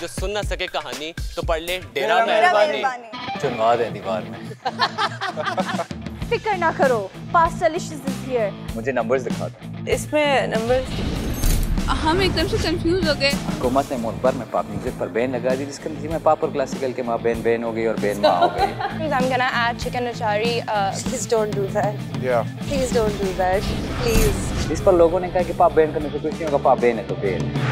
जो सुन ना सके कहानी तो पढ़ ले डेरा मेहरबानी। चुनवा दे दीवार में। फिक्र ना करो, पास्ता डिशेस इज हियर। मुझे नंबर्स दिखा दो। इसमें नंबर्स हम एकदम से कंफ्यूज हो गए। हुकूमत ने मोतबर में पॉप म्यूजिक पर बैन लगा दी, जिसके नतीजे में पॉप और क्लासिकल के माँ बैन हो गई और बैन माँ हो गई। I'm gonna add chicken achari. Please don't do that. Yeah. Please don't do that. Please. इस पर लोगों ने कहा कि पॉप बैन करने से कुछ नहीं होगा, पॉप बैन है तो बैन।